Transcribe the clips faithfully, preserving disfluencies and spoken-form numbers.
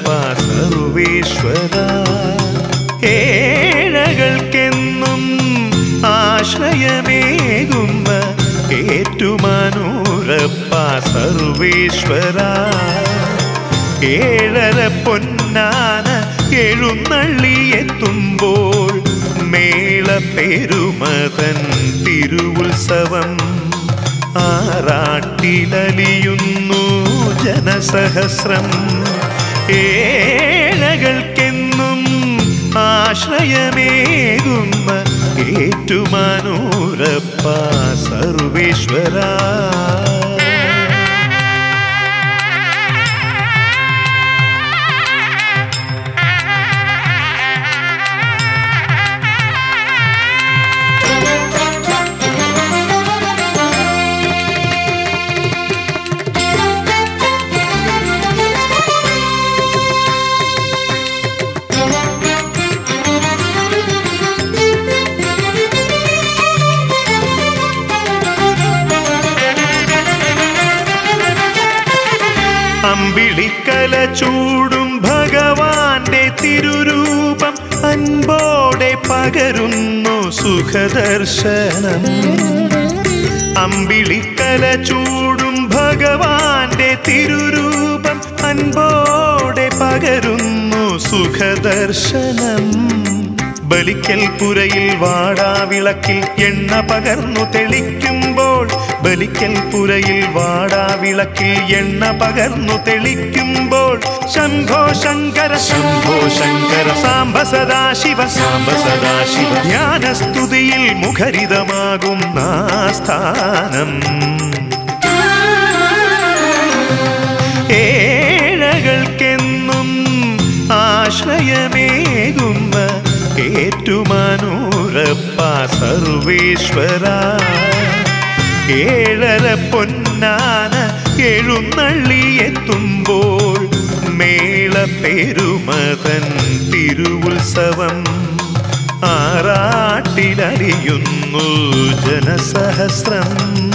സർവേശ്വര ഏഴകൾക്കെന്നും ആശ്രയമേകുന്ന ഏറ്റുമാനൂരപ്പ സർവേശ്വര ഏഴര പൊന്നാന എഴുന്നള്ളിയെത്തുമ്പോൾ മേളപ്പെരുമതൻ തിരുവുത്സവം ആറാട്ടിലലിയുന്നു ജനസഹസ്രം ഏഴകൾക്കെന്നും ആശ്രയമേകുന്ന ഏറ്റുമാനൂരപ്പ സർവേശ്വര അമ്പിളിക്കല ചൂടും ഭഗവാന്റെ തിരുരൂപം അൻപോടെ പകരുന്നു സുഖദർശനം അമ്പിളിക്കല ചൂടും ഭഗവാന്റെ തിരുരൂപം അൻപോടെ പകരുന്നു സുഖദർശനം ബലിക്കൽ പുരയിൽ വാടാവിളക്കിൽ എണ്ണ പകർന്നു തെളിക്കുമ്പോൾ ബലിക്കൽ പുരയിൽ വാടാവിളക്കിൽ എണ്ണ പകർന്നു തെളിക്കുമ്പോൾ ശംഭോ ശങ്കര ശംഭോ ശങ്കര സാംബ സദാശിവ സാംബ സദാശിവ ജ്ഞാനസ്തുതിയിൽ മുഖരിതമാകും നാസ്ഥാനം ഏഴകൾക്കെന്നും ആശ്രയമേകുന്ന ഏറ്റുമാനൂരപ്പ സർവേശ്വര ഏഴര പൊന്നാന എഴുന്നള്ളിയെത്തുമ്പോൾ മേളപ്പെരുമതൻ തിരുവുത്സവം ആറാട്ടിലലിയുന്നു ജനസഹസ്രം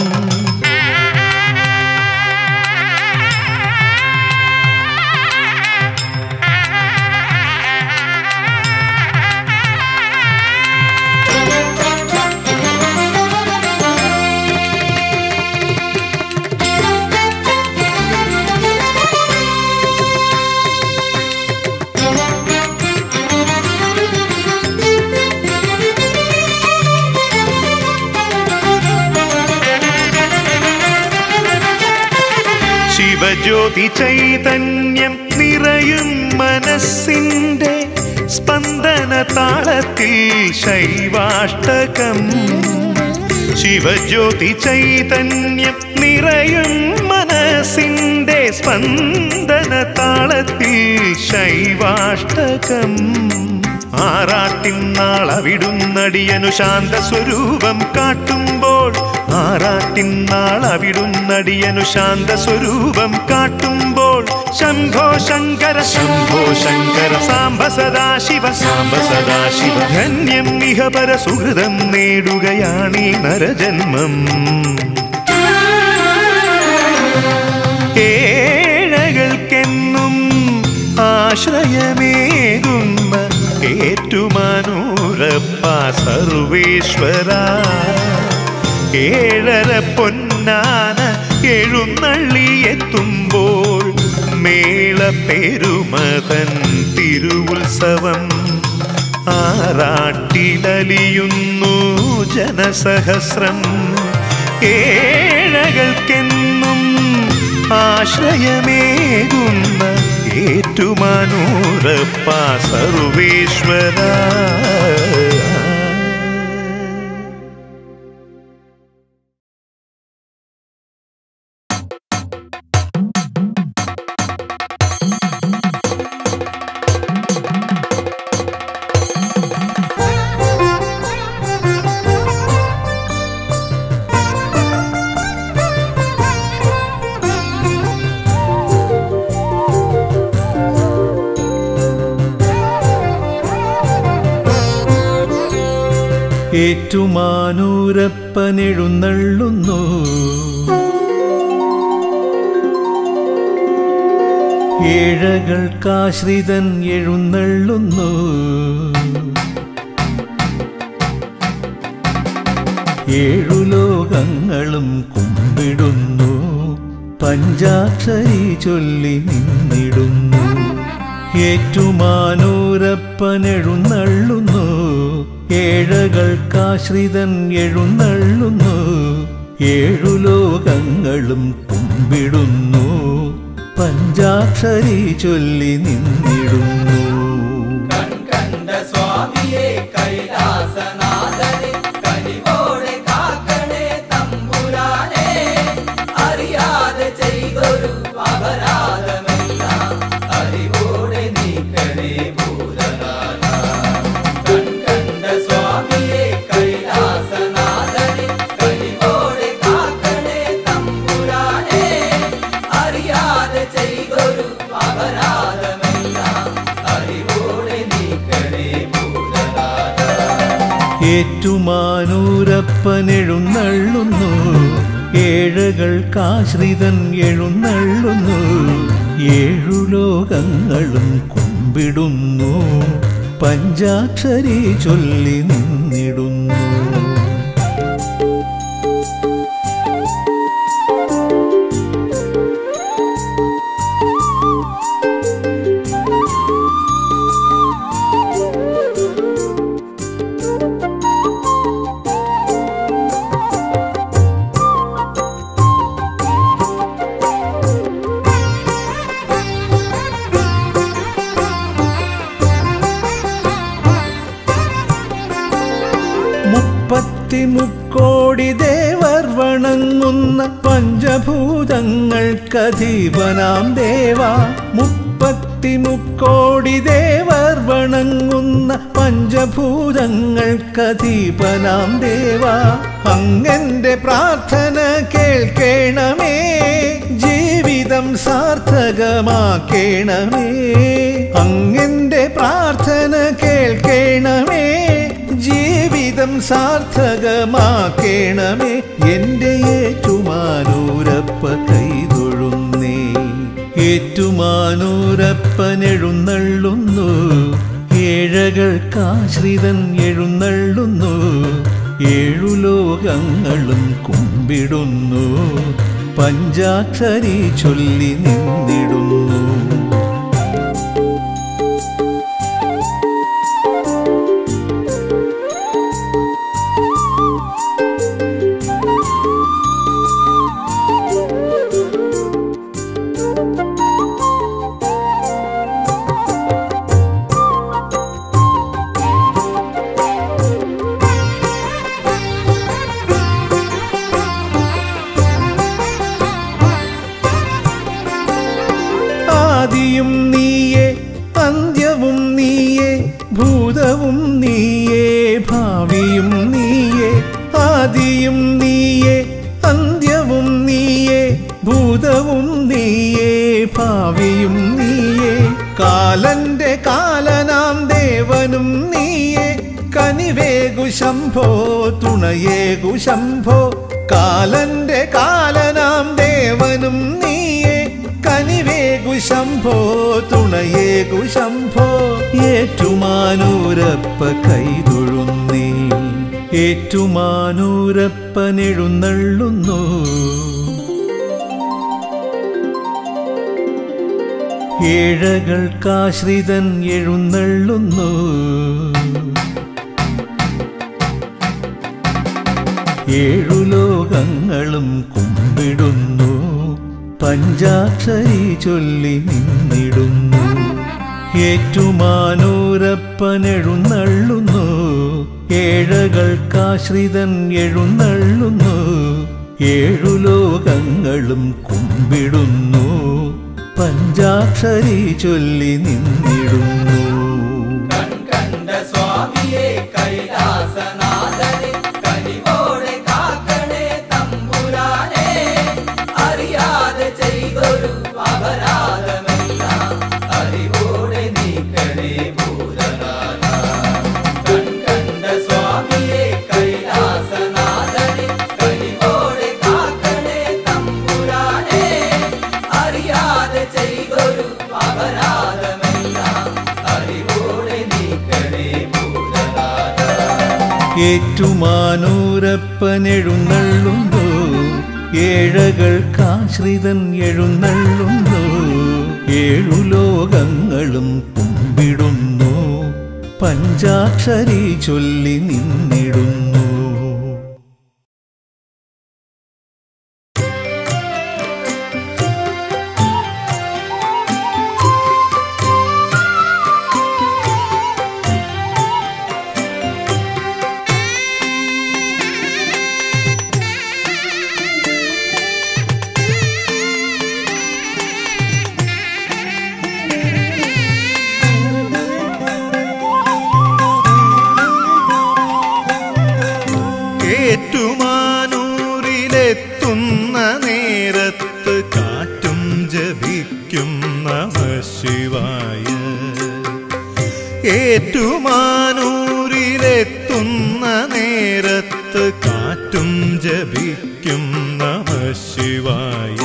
ശിവജ്യോതി ചൈതന്യം നിറയും മനസ്സിന്റെ സ്പന്ദന താളത്തിൽ ശൈവാഷ്ടകം ശിവജ്യോതി ചൈതന്യം നിറയും മനസ്സിന്റെ സ്പന്ദന താളത്തിൽ ശൈവാഷ്ടകം ആറാട്ടിൻ നാളവിടുന്നടിയനു ശാന്ത സ്വരൂപം കാട്ടുമ്പോൾ ആറാട്ടിൻ നാളവിടുന്നടിയനു ശാന്ത സ്വരൂപം കാട്ടുമ്പോൾ ശംഭോ ശങ്കര ശംഭോ ശങ്കര സാംബ സദാശിവ സാംബ സദാശിവ ധന്യം ഇഹപര സുഹൃതം നേടുകയാണീ നരജന്മം ഏഴകൾക്കെന്നും ആശ്രയമേകുന്ന ഏറ്റുമാനൂരപ്പ സർവേശ്വര ഏഴര പൊന്നാന എഴുന്നള്ളിയെത്തുമ്പോൾ മേളപ്പെരുമതൻ തിരുവുത്സവം ആറാട്ടിലലിയുന്നു ജനസഹസ്രം ഏഴകൾക്കെന്നും ആശ്രയമേകുന്ന ഏറ്റുമാനൂരപ്പ സർവേശ്വര ഏറ്റുമാനൂരപ്പനെഴുന്നള്ളുന്നു ഏഴകൾക്കാശ്രിതൻ എഴുന്നള്ളുന്നു. ഏഴു ലോകങ്ങളും കുമ്പിടുന്നു. പഞ്ചാക്ഷരി ചൊല്ലി നിന്നിടുന്നു. ഏറ്റുമാനൂരപ്പനെഴുന്നള്ളുന്നു. ഏഴകൾക്കാശ്രിതൻ എഴുന്നള്ളുന്നു. ഏഴു ലോകങ്ങളും കുമ്പിടുന്നു. പഞ്ചാക്ഷരി ചൊല്ലി നിന്നിടുന്നു. കൺകണ്ട സ്വാമിയെ കൈലാസനാഥനെ കനിവോടെ കാക്കണേ തമ്പുരാനെ. അറിയാതെ ചെയ്തൊരു അപരാധമെല്ലാം അറിവോടെ നീക്കണേ ഭൂതനാഥ. കൺകണ്ട സ്വാമിയെ കൈലാസനാഥനെ കനിവോടെ കാക്കണേ തമ്പുരാനെ. അറിയാതെ ചെയ്തൊരു അപരാധമെല്ലാം അറിവോടെ നീക്കണേ ഭൂതനാഥ. ഏറ്റുമാനൂരപ്പനെഴുന്നള്ളുന്നു. ഏഴകൾക്കാശ്രിതൻ എഴുന്നള്ളുന്നു. ഏഴു ലോകങ്ങളും കുമ്പിടുന്നു. പഞ്ചാക്ഷരി ചൊല്ലി നിന്നിടുന്നു. മുപ്പത്തിമുക്കോടി ദേവർ വണങ്ങുന്ന പഞ്ചഭൂതങ്ങൾക്കധീപനാം ദേവ. മുപ്പത്തിമുക്കോടി ദേവർ വണങ്ങുന്ന പഞ്ചഭൂതങ്ങൾക്കധീപനാം ദേവ. അങ്ങന്റെ പ്രാർത്ഥന കേൾക്കേണമേ. ജീവിതം സാർത്ഥകമാക്കേണമേ. അങ്ങന്റെ പ്രാർത്ഥന കേൾക്കേണമേ. ജീവിതം സാർത്ഥകമാക്കേണമേ. എന്റെ ഏറ്റുമാനൂരപ്പ കൈതൊഴുന്നേ. ഏറ്റുമാനൂരപ്പനെഴുന്നള്ളുന്നു. ഏഴകൾക്കാശ്രിതൻ എഴുന്നള്ളുന്നു. ഏഴു ലോകങ്ങളും കുമ്പിടുന്നു. പഞ്ചാക്ഷരി ചൊല്ലി നിന്നിടുന്നു. ആദിയും നീയേ അന്ത്യവും നീയേ. ഭൂതവും നീയേ ഭാവിയും നീയേ. ആദിയും നീയേ അന്ത്യവും നീയേ. ഭൂതവും നീയേ ഭാവിയും നീയേ. കാലന്റെ കാലനാം ദേവനും നീയേ. കനിവേഗു ശംഭോ തുണയേകു ശംഭോ. കാലന്റെ കാലനാം ദേവനും നീയേ. കനിവേഗു ശംഭോ തുണയേകു ശംഭോ. ഏറ്റുമാനൂരപ്പ കൈതൊഴുന്നേ. ഏറ്റുമാനൂരപ്പനെഴുന്നള്ളുന്നു. ഏഴകൾക്കാശ്രിതൻ എഴുന്നള്ളുന്നു. ഏഴു ലോകങ്ങളും കുമ്പിടുന്നു. പഞ്ചാക്ഷരി ചൊല്ലി നിന്നിടുന്നു. ഏറ്റുമാനൂരപ്പനെഴുന്നള്ളുന്നു. ഏഴകൾക്കാശ്രിതൻ എഴുന്നള്ളുന്നു. ഏഴു ലോകങ്ങളും കുമ്പിടുന്നു. പഞ്ചാക്ഷരി ചൊല്ലി നിന്നിടുന്നു. കൺകണ്ട സ്വാമിയെ കൈലാസനാഥനെ കനിവോടെ കാക്കണേ തമ്പുരാനെ. അറിയാതെ ചെയ്തൊരു അപരാധമെല്ലാം അറിവോടെ നീക്കണേ ഭൂതനാഥ. കൺകണ്ട സ്വാമിയെ കൈലാസനാഥനെ കനിവോടെ കാക്കണേ തമ്പുരാനെ. അറിയാതെ ചെയ്തൊരു ഏറ്റുമാനൂരപ്പനെഴുന്നള്ളുന്നു ഏഴകൾക്കാശ്രിതൻ എഴുന്നള്ളുന്നു ഏഴു ലോകങ്ങളും കുമ്പിടുന്നു പഞ്ചാക്ഷരി ചൊല്ലി നിന്നിടുന്നു. ഏറ്റുമാനൂരിലെത്തുന്ന നേരത്ത് കാറ്റും ജപിക്കും നമഃശിവായ. ഏറ്റുമാനൂരിലെത്തുന്ന നേരത്ത് കാറ്റും ജപിക്കും നമഃശിവായ.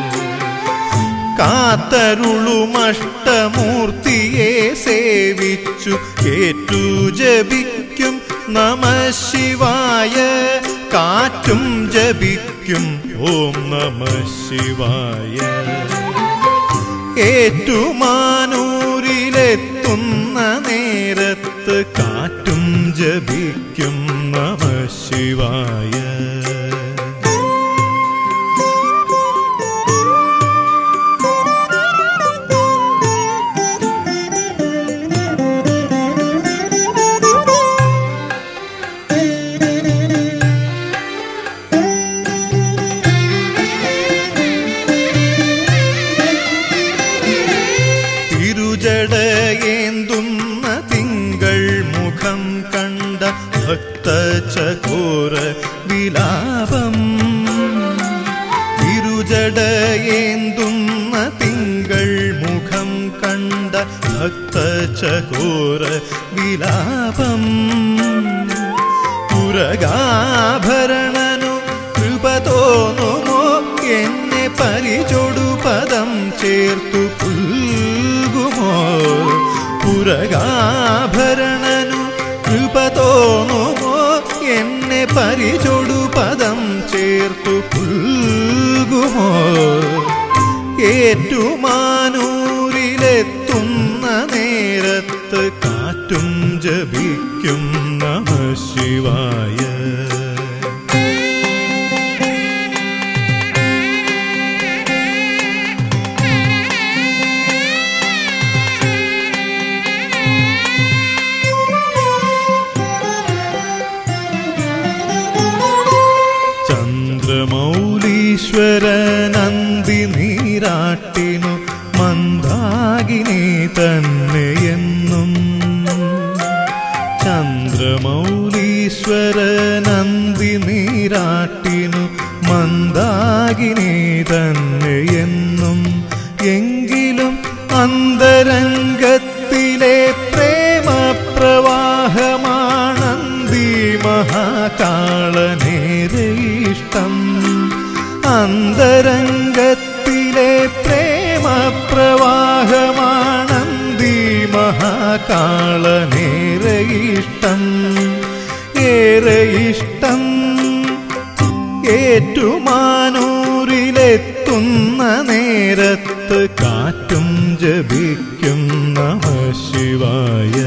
കാത്തരുളുമഷ്ടമൂർത്തിയെ സേവിച്ചു ഏറ്റു ജപിക്കും നമഃശിവായ. കാറ്റും ജപിക്കും ഓം നമഃശിവായ. ഏറ്റുമാനൂരിലെത്തുന്ന നേരത്ത് കാറ്റും ജപിക്കും നമഃശിവായ. തിരുജടയേന്തുന്ന തിങ്കൾ മുഖം കണ്ട ഭക്തചകോര വിലാപം. തിരുജടയേന്തുന്ന തിങ്കൾ മുഖം കണ്ട ഭക്തചകോര വിലാപം. പുരകാഭരണനു കൃപ തോന്നുമോ എന്നെ പരിചൊടു പദം ചേർത്തു പുൽകുമോ. പുരകാഭരണനു കൃപ തോന്നുമോ എന്നെ പരിചൊടു പദം ചേർത്തു പുൽകുമോ. ഏറ്റുമാനൂരിലെത്തുന്ന നേരത്ത് കാറ്റും ജപിക്കും നമഃശിവായ. ചന്ദ്രമൗലീശ്വരനന്ദി നീരാട്ടിനു മന്ദാകിനി തന്നെയെന്നും. ചന്ദ്രമൗലീശ്വരനന്ദി നീരാട്ടിനു മന്ദാകിനി തന്നെയെന്നും. എങ്കിലും അന്തരംഗത്തിലെ പ്രേമപ്രവാഹമാനന്ദി മഹാകാളനേരെ ഇഷ്ടം. അന്തരംഗത്തിലെ പ്രേമപ്രവാഹമാനന്ദി മഹാകാളനേരെ ഇഷ്ടം. ഏറെ ഇഷ്ടം. ഏറ്റുമാനൂരിലെത്തുന്ന നേരത്ത് കാറ്റും ജപിക്കും നമഃശിവായ.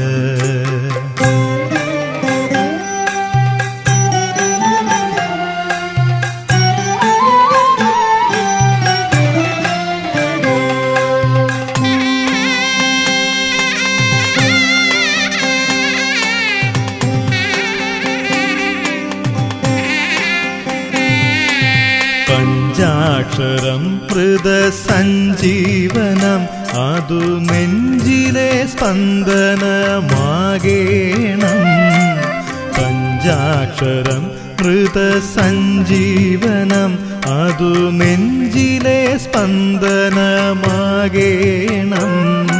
പഞ്ചാക്ഷരം മൃതസഞ്ജീവനം അതു നെഞ്ചിലെ സ്പന്ദനമാകേണം. പഞ്ചാക്ഷരം മൃതസഞ്ജീവനം അതു നെഞ്ചിലെ സ്പന്ദനമാകേണം.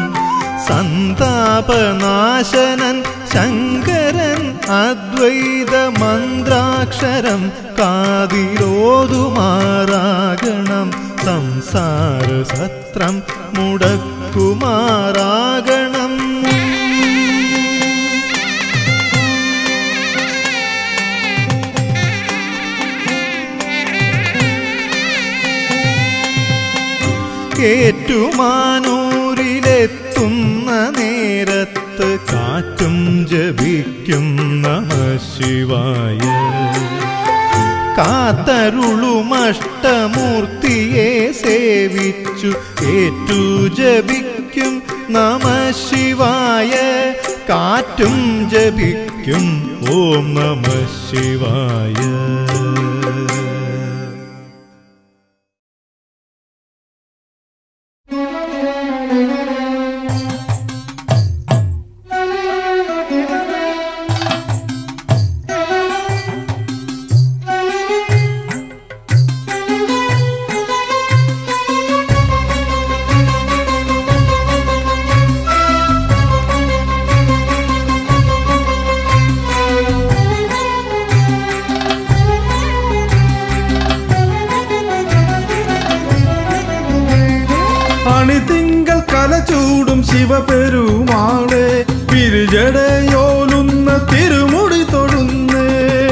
സന്താപനാശനൻ ശങ്കരൻ അദ്വൈത മന്ത്രാക്ഷരം കാതിലോതുമാറാകണം. സംസാരസത്രം മുടക്കുമാറാകണം. ഏറ്റുമാനൂരിലെത്തുന്ന നേരത്ത് കാറ്റും ജപിക്കും നമഃ ശിവായ. കാത്തരുളുമഷ്ടമൂർത്തിയെ സേവിച്ചു ഏറ്റു ജപിക്കും നമഃ ശിവായ. കാറ്റും ജപിക്കും ഓം നമഃ ശിവായ. അണിതിങ്കൾ കലചൂടും ശിവപെരുമാളെ പിരിജടയോലുന്ന തിരുമുടി തൊഴുന്നേ.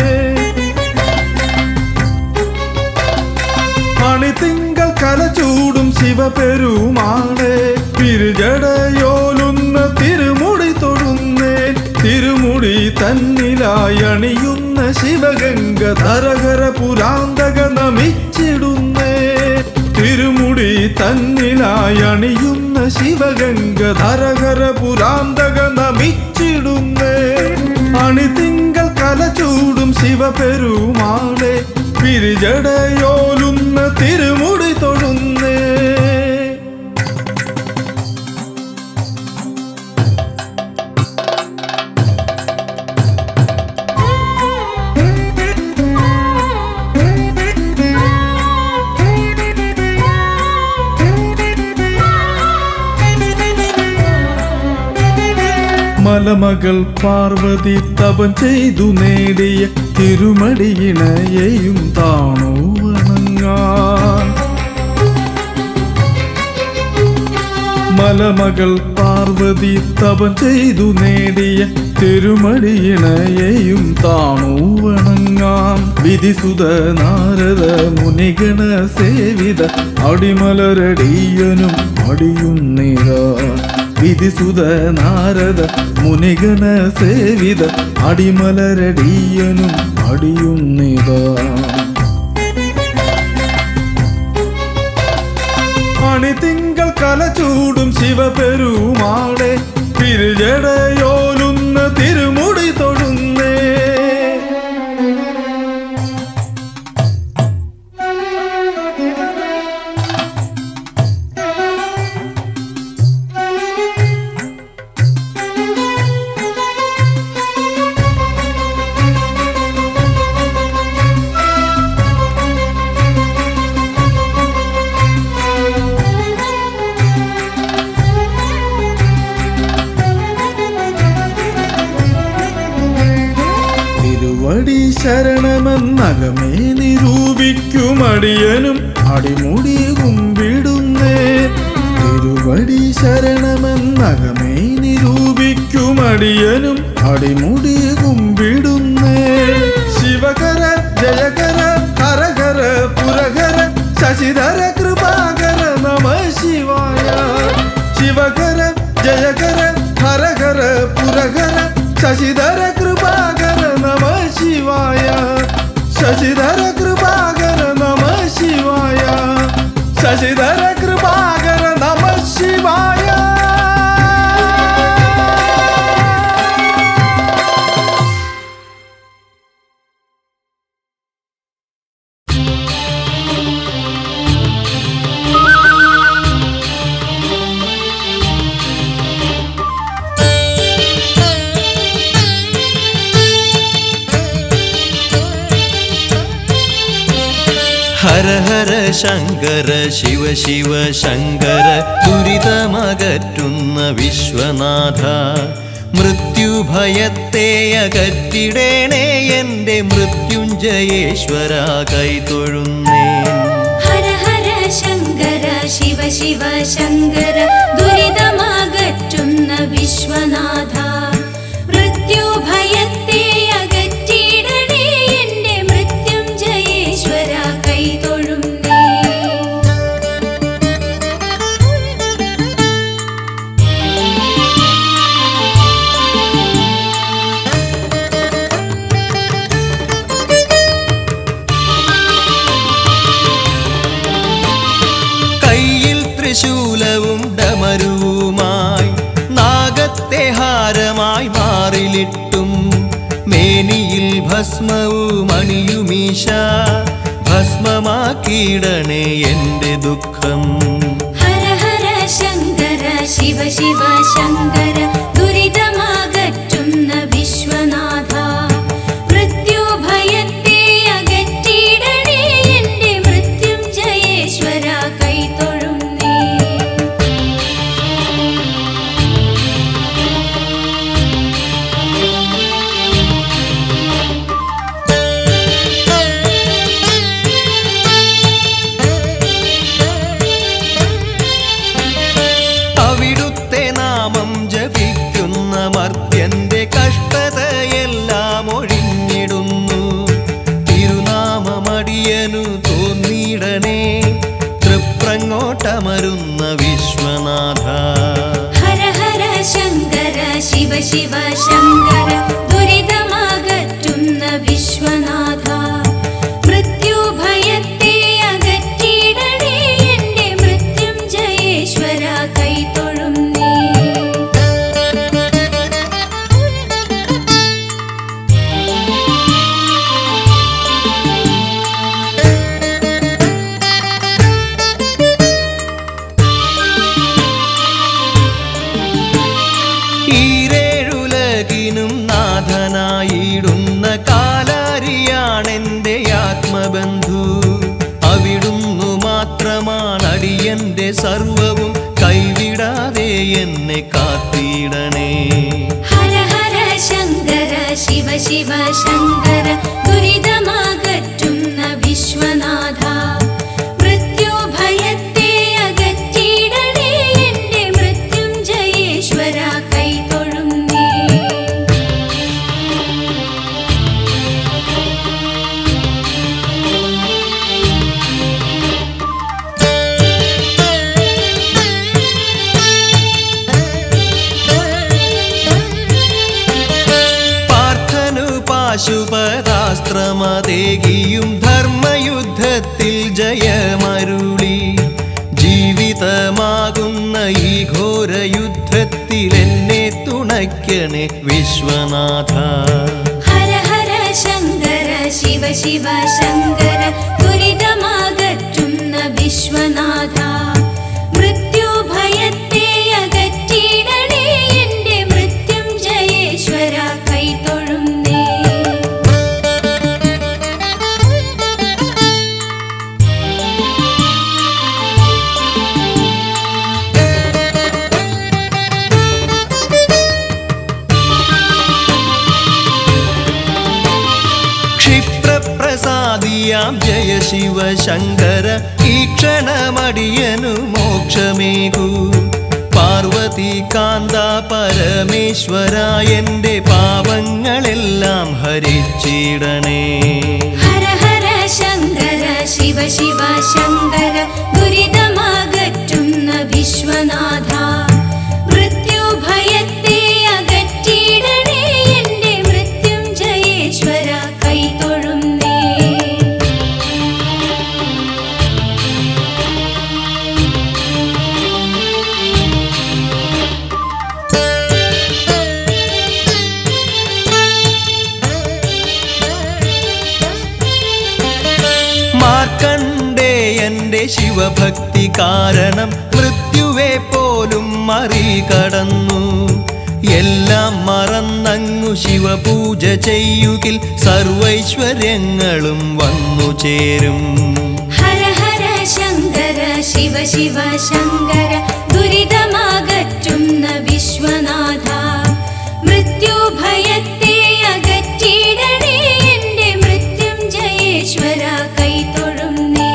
അണിതിങ്കൾ കലചൂടും ശിവപെരുമാളെ പിരിജടയോലുന്ന തിരുമുടി തൊഴുന്നേ. തിരുമുടി തന്നിലായി അണിയുന്ന ശിവഗംഗ ധരകര പുരാന്തക നമിച്ചിടുന്നേ. തിരുമുടി തന്നിലായി അണിയുന്ന ശിവഗംഗ ധരകര പുരാന്തക നമിച്ചിടുന്നേ. അണിതിങ്കൾ കലചൂടും ശിവപെരുമാളെ പിരിജടയോലുന്ന തിരുമുടി തൊഴുന്നേ. മലമകൾ പാർവതി തപം ചെയ്തു നേടിയ തിരുമടിയിണയെയും താണു വണങ്ങാൻ. മലമകൾ പാർവതി തപം ചെയ്തു നേടിയ തിരുമടിയിണയെയും താണു വണങ്ങാം. വിധിസുത നാരദ മുനിഗണ സേവിത അടിമലരടിയനും അടിയുന്നിരാ. വിധിസുത നാരദ മുനിഗണ സേവിത അടിമലരടിയനും അടിയുന്നിതാ. അണിതിങ്കൾ കലചൂടും ശിവപെരുമാളെ പിരിജടയോലുന്ന തിരുമുടി തൊഴുന്നേ. തിരുവടി ശരണമെന്നകമേ നിരൂപിക്കുമടിയനും അടിമുടി കുമ്പിടുന്നേ. തിരുവടി ശരണമെന്നകമേ നിരൂപിക്കുമടിയനും അടിമുടി കുമ്പിടുന്നേ. ശിവകര ജയകര ഹരഹര പുരഹര ശശിധര കൃപാകര നമഃ ശിവായ. ശിവകര ജയകര ഹരഹര പുരഹര ശശിധര കൃപാകര നമഃ ശിവായ. ശശിധര കൃപാകര നമഃ ശിവായ. ശശിധര കൃപാകര നമഃ ശിവായ. ഹര ഹര ശങ്കര ശിവ ശിവ ശങ്കര ദുരിതമകറ്റുന്ന വിശ്വനാഥ. മൃത്യുഭയത്തെ അകറ്റിടേണേ എൻ്റെ മൃത്യുഞ്ജയേശ്വര കൈതൊഴുന്നേ. ഹര ഹര ശങ്കര ശിവ ശിവ ശങ്കര ദുരിതമകറ്റുന്ന വിശ്വനാഥ. മൃത്യുഭയത്തെ അകറ്റിടണേ എൻ്റെ മൃത്യുഞ്ജയേശ്വര കൈതൊഴുന്നേ. മാറിലിട്ടും മേനിയിൽ ഭസ്മവും അണിയുമീശ ഭസ്മമാക്കിയിടണേ എൻ്റെ ദുഃഖം. ഹര ഹര ശങ്കര ശിവ ശിവ ശങ്കര ദുരിതമാകറ്റുന്ന വിശ്വനാഥ മൃത്യുഭയത്തെ അകറ്റിയിടണേ എൻ്റെ മൃത്യുഞ്ജയേശ്വര കൈതൊഴുന്നേ. അവിടുത്തെ നാമം ജപിക്കുന്ന മർത്യന്റെ കഷ്ടതയെല്ലാം ഒഴിഞ്ഞിടുന്നു. തിരുനാമമടിയനു തോന്നിയിടണേ തൃപ്രങ്ങോട്ടമരുന്ന വിശ്വനാഥ. ഹര ഹര ശങ്കര ശിവ ശിവ ശങ്കര ദുരിതമാകറ്റുന്ന വിശ്വനാഥ മൃത്യുഭയത്തെ അകറ്റിയിടണേ എൻ്റെ മൃത്യുഞ്ജയേശ്വര കൈതൊഴുന്നേ. ഈരേഴുലകിനും നാഥനായിടുന്ന കാലാരിയാണെൻ്റെ ആത്മബന്ധു. അവിടുന്നു മാത്രമാണടിയന്റെ സർവവും കൈവിടാതെ എന്നെ കാത്തിടണേ. ഹര ഹര ശങ്കര ശിവ ശിവ ശങ്കര ദുരിതമാകറ്റുന്ന വിശ്വനാഥ മൃത്യുഭയത്തെ അകറ്റിയിടണേ എൻ്റെ മൃത്യുഞ്ജയേശ്വര കൈതൊഴുന്നേ. പാർത്ഥനു പാശുപതാസ്ത്രമതേകിയും ധർമ്മയുദ്ധത്തിൽ ജയമരുളി. ജീവിതമാകുന്ന ഈ ഘോരയുദ്ധത്തിൽ എന്നെ തുണയ്ക്കണേ വിശ്വനാഥ. ഹര ഹര ശങ്കര ശിവ ശിവ ശങ്കര ദുരിതമാകറ്റുന്ന വിശ്വനാഥ മൃത്യുഭയത്തെ അകറ്റിയിടണേ എൻ്റെ മൃത്യുഞ്ജയേശ്വര കൈതൊഴുന്നേ. ക്ഷിപ്രപ്രസാദിയാം ജയ ശിവ ശങ്കര ഈ ക്ഷണമടിയനു മോക്ഷമേകൂ. പാർവതി കാന്ത പരമേശ്വര എൻ്റെ പാപങ്ങളെല്ലാം ഹരിച്ചിടണേ. ഹര ഹര ശങ്കര ശിവ ശിവ ശങ്കര ദുരിതമാകറ്റുന്ന വിശ്വനാഥ മൃത്യുഭയത്തെ അകറ്റിയിടണേ എൻ്റെ മൃത്യുഞ്ജയേശ്വര കൈതൊഴുന്നേ. മാർക്കണ്ഡേയന്റെ ശിവഭക്തി കാരണം മൃത്യുവെ പോലും മറികടന്നു. എല്ലാം മറന്നങ്ങു ശിവപൂജ ചെയ്യുകിൽ സർവൈശ്വര്യങ്ങളും വന്നു ചേരും. ഹര ഹര ശങ്കര ശിവ ശിവ ശങ്കര ദുരിതമാകറ്റുന്ന വിശ്വനാഥ മൃത്യുഭയത്തെ അകറ്റിയിടണേ എൻ്റെ മൃത്യുഞ്ജയേശ്വര കൈതൊഴുന്നേ.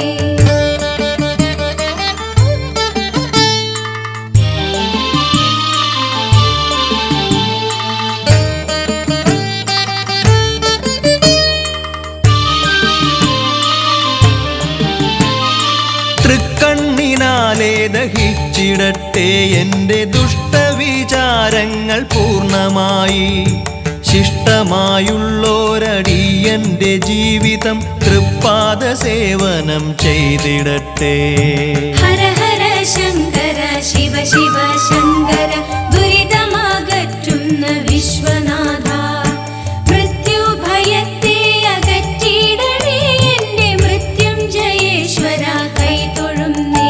തൃക്കണ്ണിനാലെ ദഹിച്ചിടട്ടെ എൻ്റെ ദുഷ്ടവിചാരങ്ങൾ പൂർണ്ണമായി. ശിഷ്ടമായുള്ളോരടിയന്റെ ജീവിതം തൃപ്പാദ സേവനം ചെയ്തിടട്ടെ. ഹര ഹര ശങ്കര ശിവ ശിവ ശങ്കര ദുരിതമാകറ്റുന്ന വിശ്വനാഥ മൃത്യുഭയത്തെ അകറ്റിയിടണേ എന്റെ മൃത്യുഞ്ജയേശ്വര കൈതൊഴുന്നേ.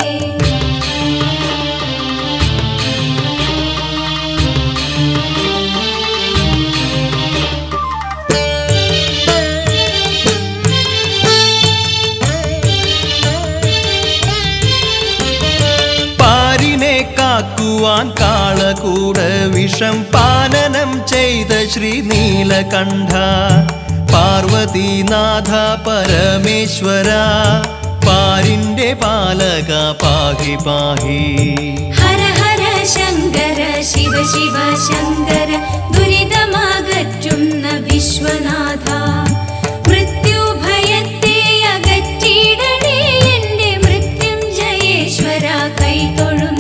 കാക്കുവാൻ കാളകൂട വിഷം പാനനം ചെയ്ത ശ്രീ നീലകണ്ഠ പാർവതീനാഥ പരമേശ്വര പാരിന്റെ പാലക പാഹി പാഹി. ഹര ഹര ശങ്കര ശിവ ശിവ ശങ്കര ദുരിതമാകറ്റുന്ന വിശ്വനാഥ മൃത്യുഭയത്തെ അകറ്റിയിടണേ എന്റെ മൃത്യുഞ്ജയേശ്വര കൈതൊഴുന്നേ.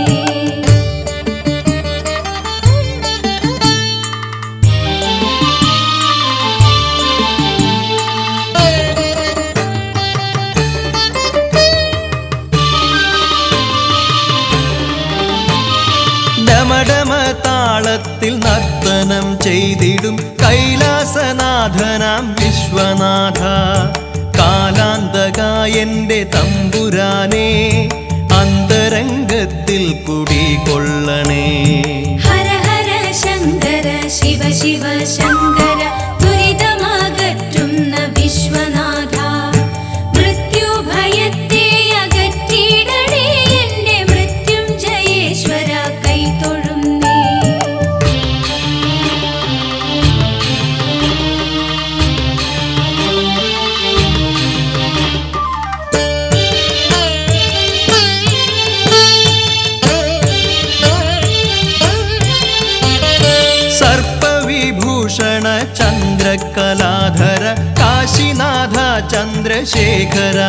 ഡമഡമ താളത്തിൽ നർത്തനം ചെയ്തിടും കൈലാസനാഥനാം വിശ്വനാഥ കാലാന്തക എന്റെ തമ്പുരാനെ അന്തരംഗത്തിൽ കുടികൊള്ളണേ. ഹര ഹര ശങ്കര ശിവ ശിവ ശങ്കര ദുരിതമാകറ്റുന്ന വിശ്വനാഥ മൃത്യുഭയത്തെ അകറ്റിയിടണേ എന്റെ മൃത്യുഞ്ജയേശ്വര കൈതൊഴുന്നേ. സർപ്പവിഭൂഷണ ചന്ദ്രകലാധര കാശിനാഥ ചന്ദ്രശേഖര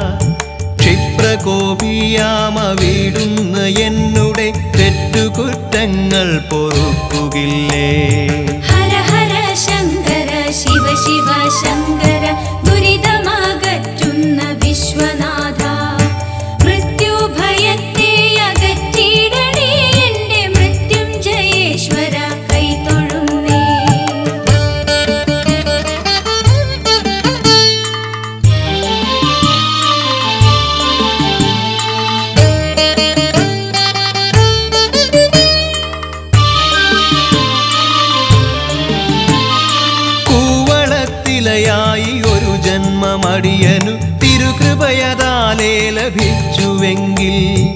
ക്ഷിപ്രകോപിയാമ വീടുന്ന എന്നുടെ തെറ്റുകുറ്റങ്ങൾ പൊറുക്കുകില്ലേ. ഹര ഹര ശങ്കര ശിവ ശിവ ശങ്കര ദുരിതമാകറ്റുന്ന വിശ്വനാഥ മൃത്യുഭയത്തെ അകറ്റിയിടണേ എന്റെ മൃത്യുഞ്ജയേശ്വര കൈതൊഴുന്നേ. കൂവളത്തിലയായി ഒരു ജന്മമടിയനു തിരുകൃപയതാലേ ലഭിച്ചുവെങ്കിൽ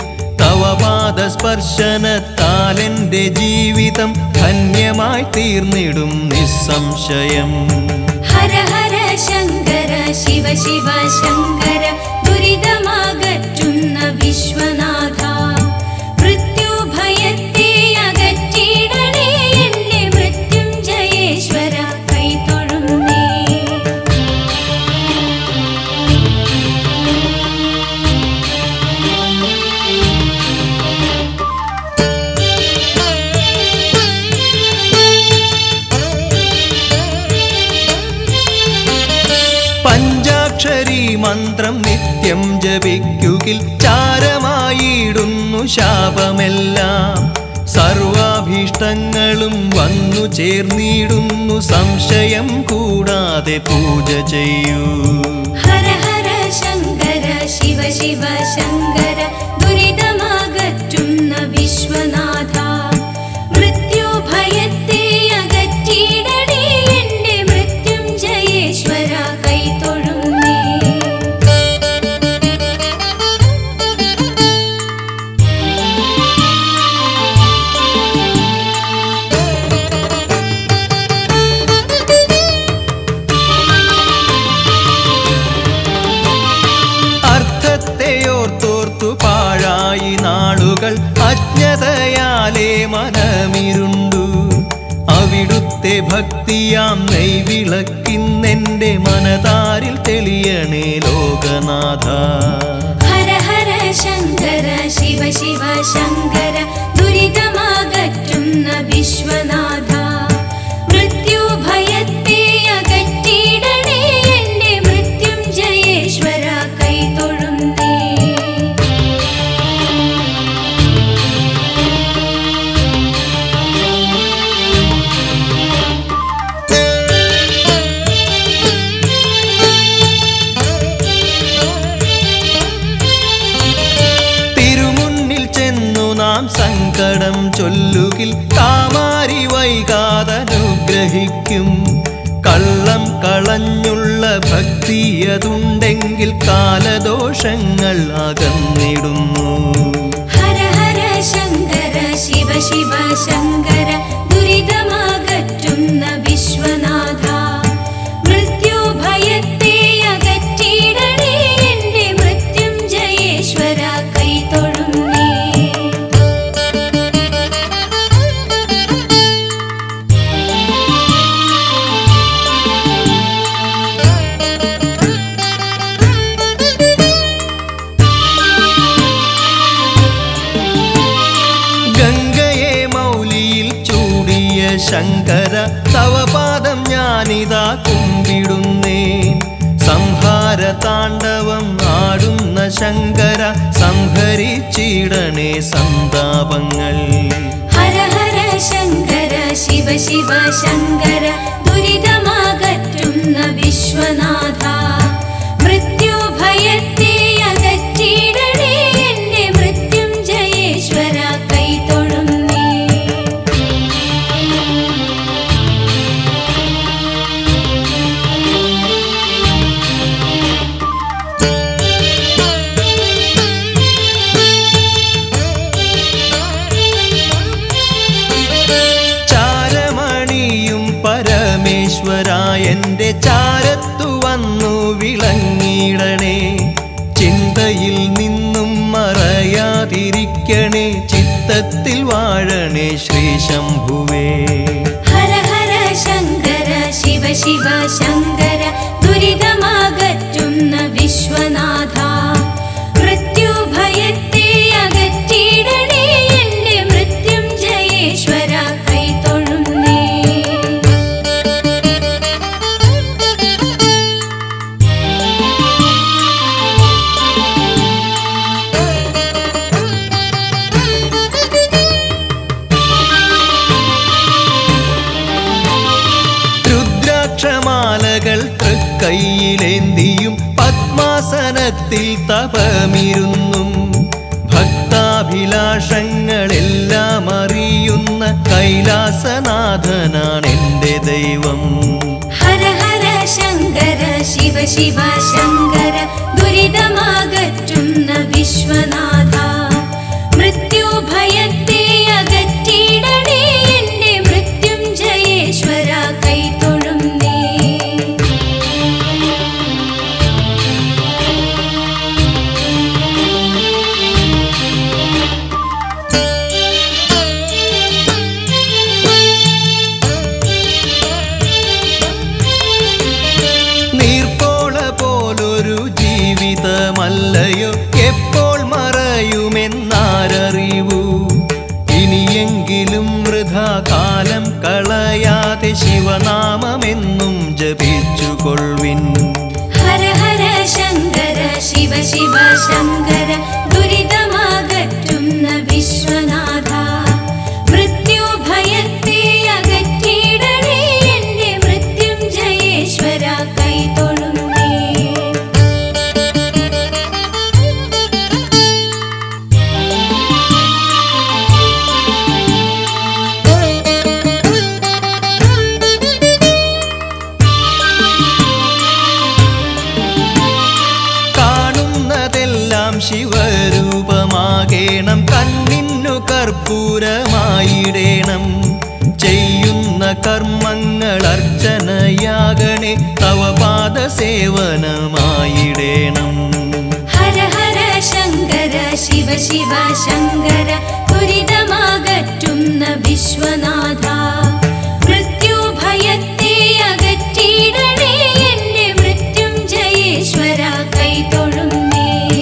തവപാദസ്പർശനത്താലെന്റെ ജീവിതം ധന്യമായി തീർന്നിടും നിസ്സംശയം. ഹര ഹര ശങ്കര ശിവ ശിവ ശങ്കര ദുരിതമാകറ്റുന്ന വിശ്വനാഥ മൃത്യുഭയത്തെ അകറ്റിയിടണേ എന്റെ മൃത്യുഞ്ജയേശ്വര കൈതൊഴുന്നേ. പഞ്ചാക്ഷരി മന്ത്രം നിത്യം ജപിക്കുകിൽ ചാരമായിടുന്നു ശാപമെല്ലാം സർവാഭീഷ്ടങ്ങളും വന്നു ചേർന്നിടുന്നു സംശയം കൂടാതെ പൂജ ചെയ്യൂ. ഹര ഹര ശങ്കര ശിവ ശിവ ശങ്കര ദുരിതമാകറ്റുന്ന വിശ്വനാഥ മൃത്യുഭയത്തെ അകറ്റിയിടണേ എന്റെ മൃത്യുഞ്ജയേശ്വര കൈതൊഴുന്നേ. അർത്ഥത്തെയോർത്തോർത്തു പാഴായി നാളുകൾ അജ്ഞതയാലേ മനമിരുണ്ടു അവിടുത്തെ ഭക്തിയാം നെയ്വിളക്കിന്നെന്റെ മനതാരിൽ തെളിയണേ ലോകനാഥ. ഹര ഹര ശങ്കര ശിവ ശിവ ശങ്കര ദുരിതമാകറ്റുന്ന വിശ്വനാഥ മൃത്യുഭയത്തെ അകറ്റിയിടണേ എന്റെ മൃത്യുഞ്ജയേശ്വര കൈതൊഴുന്നേ. സാക്ഷാതനുഗ്രഹിക്കും. കള്ളം കളഞ്ഞുള്ള ഭക്തിയതുണ്ടെങ്കിൽ കാലദോഷങ്ങൾ അകന്നിടുന്നു. ഹര ഹര ശങ്കര ശിവ ശിവ ശങ്കര ദുരിതമാകറ്റുന്ന വിശ്വനാഥ മൃത്യുഭയത്തെ അകറ്റിയിടണേ എന്റെ മൃത്യുഞ്ജയേശ്വര കൈതൊഴുന്നേ. ശങ്കര തവ പാദം ഞാനിതാ കുമ്പിടുന്നേ. സംഹാര താണ്ഡവം ആടുന്ന ശങ്കര സംഹരിച്ചിടണേ സന്താപങ്ങൾ. ഹര ഹര ശങ്കര ശിവ ശിവ ശങ്കര ദുരിതമാകറ്റുന്ന വിശ്വനാഥ മൃത്യുഭയത്തെ അകറ്റിയിടണേ എന്റെ മൃത്യുഞ്ജയേശ്വര കൈതൊഴുന്നേ. എന്റെ ചാരത്തു വന്നു വിളങ്ങിടണേ. ചിന്തയിൽ നിന്നും മറയാതിരിക്കണേ. ചിത്തത്തിൽ വാഴണേ ശ്രീ ശംഭുവേ. ഹര ഹര ശങ്കര ശിവ ശിവ ശങ്കര ദുരിതമാകറ്റുന്ന വിശ്വനാഥ മൃത്യുഭയത്തെ അകറ്റിയിടണേ എന്റെ മൃത്യുഞ്ജയേശ്വര കൈതൊഴുന്നേ. ക്ഷമാലകൾ തൃക്കൈയിലേന്തിയും പത്മാസനത്തിൽ തപമിരുന്നും ഭക്താഭിലാഷങ്ങളെല്ലാം അറിയുന്ന കൈലാസനാഥനാണ് എന്റെ ദൈവം. ഹര ഹര ശങ്കര ശിവ ശിവ ശങ്കര ദുരിതമാകറ്റുന്ന വിശ്വനാഥ മൃത്യുഭയത്തെ അകറ്റിയിടണേ എന്റെ മൃത്യുഞ്ജയേശ്വര കൈതൊഴുന്നേ. നീർപ്പോള പോലൊരു ജീവിതമല്ലയോ എപ്പോൾ മറയുമെന്നാരറിവൂ. ഇനിയെങ്കിലും വൃഥാകാലം കളയാതെ ശിവനാമമെന്നും ജപിച്ചുകൊള്ളിൻ. ഹര ഹര ശങ്കര ശിവ ശിവ ശങ്കര ദുരിതമാകറ്റുന്ന വിശ്വനാഥ മൃത്യുഭയത്തെ അകറ്റിയിടണേ എന്റെ മൃത്യുഞ്ജയേശ്വര കൈതൊഴുന്നേ. ശിവരൂപമാകേണം കണ്ണിന്നു കർപ്പൂരമായിടേണം. ചെയ്യുന്ന കർമ്മങ്ങൾ അർച്ചനയാകണേ തവ പാദസേവനമായിടേണം. ഹര ഹര ശങ്കര ശിവ ശിവ ശങ്കര ദുരിതമാകറ്റുന്ന വിശ്വനാഥ മൃത്യുഭയത്തെ അകറ്റിയിടണേ എന്റെ മൃത്യുഞ്ജയേശ്വര കൈതൊഴുന്നേ.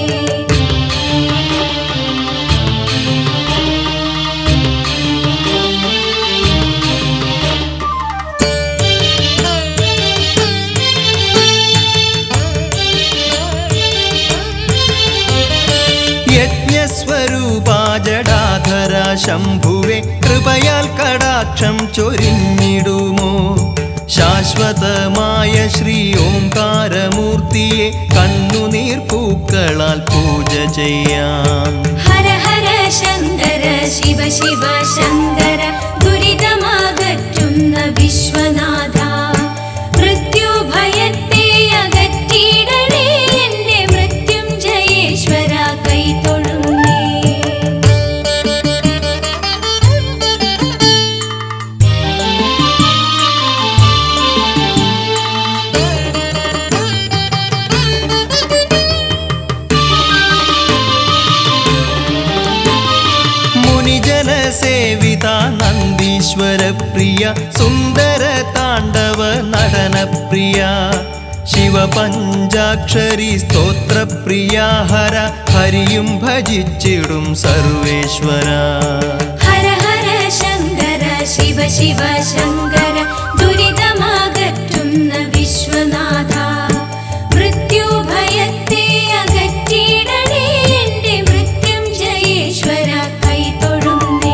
യജ്ഞസ്വരൂപാ ജടാധര ശംഭുവേ കൃപയാൽ കടാക്ഷം ചൊരിഞ്ഞിടുമോ. ശാശ്വതമായ ശ്രീ ഓംകാരമൂർത്തിയെ കണ്ണുനീർ പൂക്കളാൽ പൂജ ചെയ്യാം. ഹര ഹര ശങ്കര ശിവ ശിവ ശങ്കര ദുരിതമാകറ്റുന്ന വിശ്വനാഥ മൃത്യുഭയത്തെ അകറ്റിയിടണേ എന്റെ മൃത്യുഞ്ജയേശ്വര കൈതൊഴുന്നേ. മുനിജനസേവിത നന്ദീശ്വര പ്രിയ സുന്ദര താണ്ഡവ നടനപ്രിയ ശിവപഞ്ചാക്ഷരി സ്തോത്രപ്രിയ ഹര ഹരിയും ഭജിച്ചിടും സർവേശ്വര. ഹര ഹര ശങ്കര ശിവ ശിവ ശങ്കര ദുരിതമാകറ്റുന്ന വിശ്വനാഥ മൃത്യുഭയത്തെ അകറ്റിയിടണേ എന്റെ മൃത്യുഞ്ജയേശ്വര കൈതൊഴുന്നേ.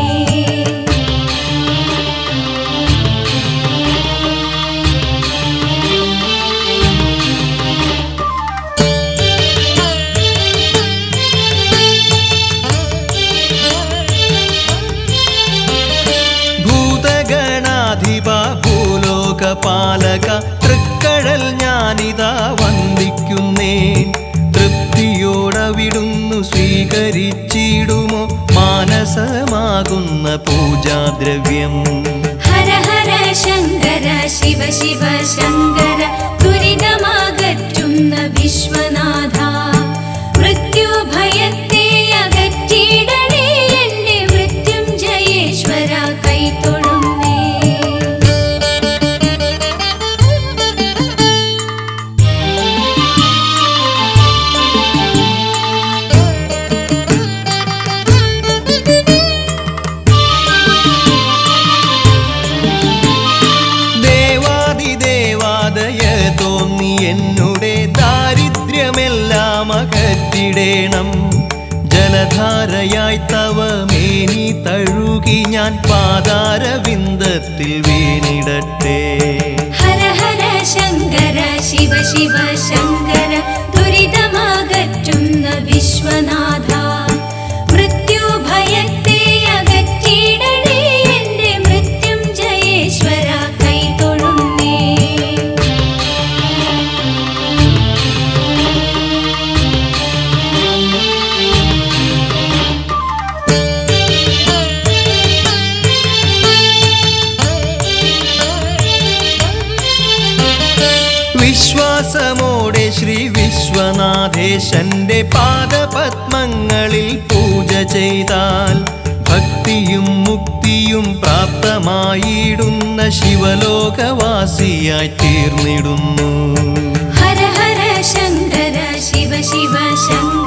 ഭൂതഗണാധിപ ഭൂലോകപാലക തൃക്കഴൽ ഞാനിതാ വന്ദിക്കുന്നേ. തൃപ്തിയോടവിടുന്നു സ്വീകരിച്ചിടുമോ മാനസമാകുന്ന പൂജാദ്രവ്യം. ഹര ഹര ശങ്കര ശിവ ശിവ ശങ്കര ദുരിതമാകറ്റുന്ന വിശ്വനാഥ മൃത്യുഭയത്തെ അകറ്റിയിടണേ എന്റെ മൃത്യുഞ്ജയേശ്വര കൈതൊഴുന്നേ. ദേവാദിദേവാദയ തോന്നി എന്നുടെ ദാരിദ്ര്യമെല്ലാം അകറ്റിടേണം. ജലധാരയായി തവ മേനി തഴുകി ഞാൻ പാതാരവിന്ദത്തിൽ വീണിടട്ടെ. ഹര ഹര ശങ്കര ശിവ ശിവ ശങ്കര ദുരിതമാകറ്റുന്ന വിശ്വനാഥ മൃത്യുഭയത്തെ അകറ്റിയിടണേ എന്റെ മൃത്യുഞ്ജയേശ്വര കൈതൊഴുന്നേ. വിശ്വാസമോടെ ശ്രീ വിശ്വനാഥേശന്റെ പാദപത്മങ്ങളിൽ പൂജ ചെയ്താൽ ഭക്തിയും മുക്തിയും പ്രാപ്തമായിടുന്ന ശിവലോകവാസിയായി തീർന്നിടുന്നു. ഹര ഹര ശങ്കര ശിവ ശിവ ശങ്കര